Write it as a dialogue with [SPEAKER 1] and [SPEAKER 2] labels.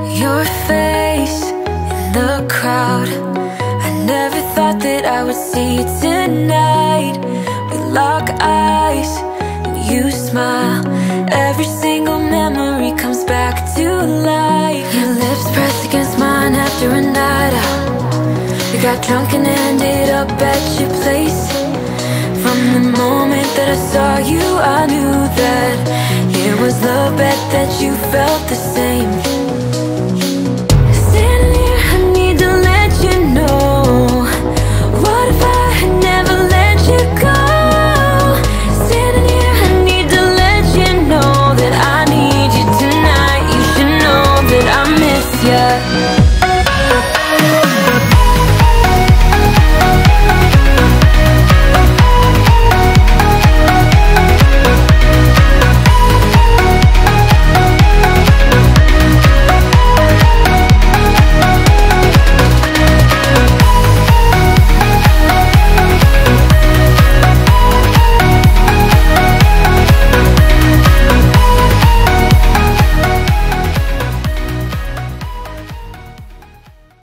[SPEAKER 1] Your face in the crowd, I never thought that I would see it tonight. We lock eyes and you smile. Every single memory comes back to life. Your lips pressed against mine after a night out. We got drunk and ended up at your place. From the moment that I saw you, I knew that it was love, bet that you felt the same.